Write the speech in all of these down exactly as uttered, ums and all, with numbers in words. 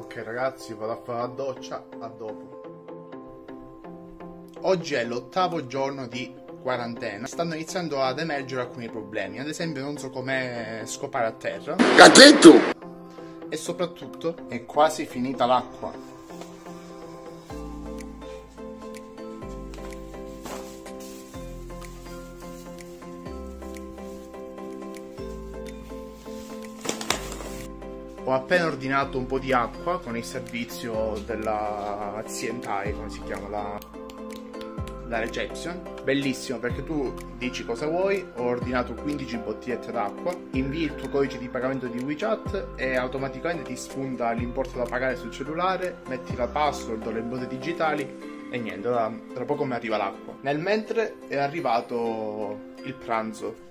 Ok ragazzi, vado a fare la doccia, a dopo. Oggi è l'ottavo giorno di quarantena. Stanno iniziando ad emergere alcuni problemi. Ad esempio non so come scopare a terra. Cachetto! E soprattutto è quasi finita l'acqua. Ho appena ordinato un po' di acqua con il servizio della aziendale, come si chiama, la, la reception. Bellissimo, perché tu dici cosa vuoi. Ho ordinato quindici bottigliette d'acqua, invii il tuo codice di pagamento di WeChat e automaticamente ti spunta l'importo da pagare sul cellulare, metti la password o le impronte digitali e niente, tra, tra poco mi arriva l'acqua. Nel mentre è arrivato il pranzo.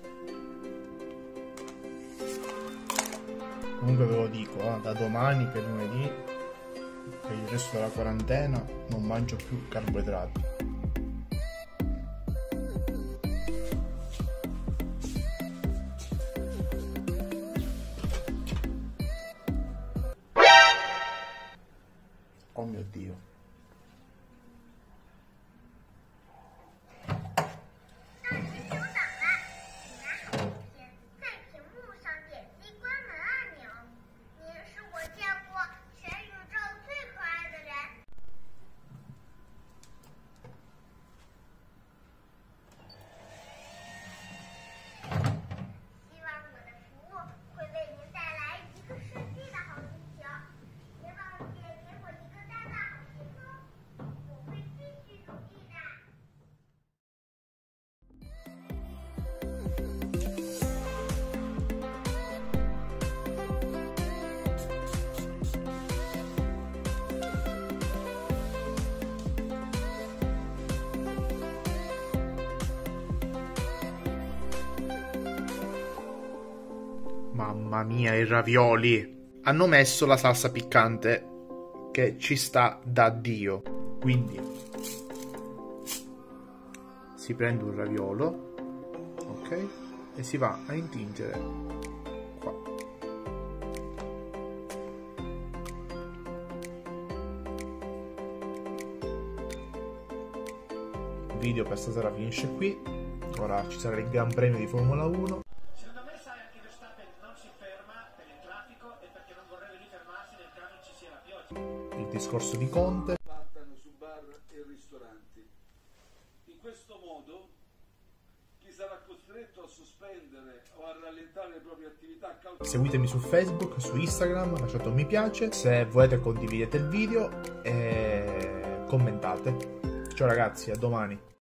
Comunque ve lo dico, eh, da domani che è lunedì, per il resto della quarantena, non mangio più carboidrati. Oh mio Dio. Mamma mia, i ravioli! Hanno messo la salsa piccante che ci sta da Dio. Quindi si prende un raviolo, ok? E si va a intingere qua. Il video per stasera finisce qui. Ora ci sarà il Gran Premio di Formula uno. Il discorso di Conte. Fattano su bar e ristoranti. In questo modo chi sarà costretto a sospendere o a rallentare le proprie attività a causa... Seguitemi su Facebook, su Instagram, lasciate un mi piace, se volete condividete il video e commentate. Ciao ragazzi, a domani.